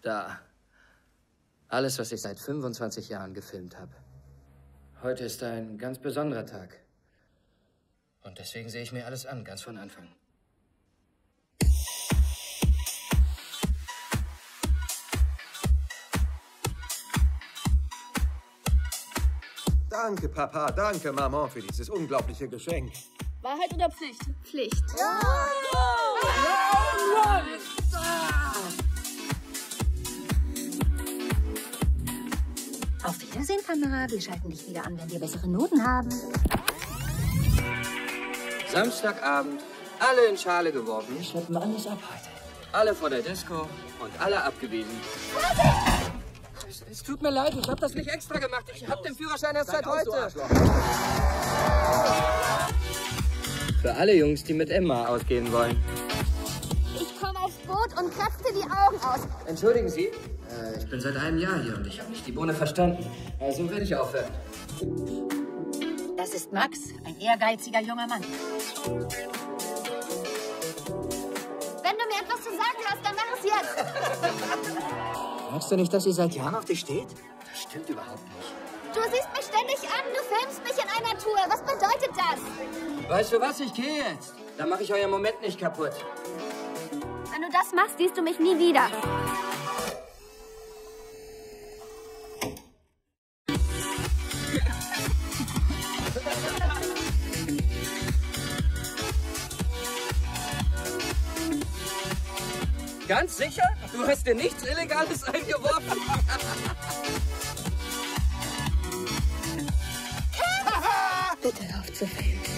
Da. Alles, was ich seit 25 Jahren gefilmt habe. Heute ist ein ganz besonderer Tag. Und deswegen sehe ich mir alles an, ganz von Anfang. Danke, Papa, danke, Maman, für dieses unglaubliche Geschenk. Wahrheit oder Pflicht? Pflicht. Ja! Auf Wiedersehen, Kamera. Wir schalten dich wieder an, wenn wir bessere Noten haben. Samstagabend, alle in Schale geworfen. Wir schleppen alles ab heute. Alle vor der Disco und alle abgewiesen. Es tut mir leid, ich habe das nicht extra gemacht. Ich habe den Führerschein erst seit heute. Für alle Jungs, die mit Emma ausgehen wollen. Ich komme aufs Boot und kratzte die Augen aus. Entschuldigen Sie, ich bin seit einem Jahr hier und ich habe nicht die Bohne verstanden. Also werde ich aufhören. Das ist Max, ein ehrgeiziger junger Mann. Wenn du mir etwas zu sagen hast, dann mach es jetzt. Merkst du nicht, dass sie seit Jahren auf dich steht? Das stimmt überhaupt nicht. Du siehst mich ständig an. Du filmst mich in einer Tour. Was bedeutet das? Weißt du was, ich gehe jetzt. Dann mache ich euer Moment nicht kaputt. Wenn du das machst, siehst du mich nie wieder. Ganz sicher? Du hast dir nichts Illegales eingeworfen? Bitte hör auf zu filmen.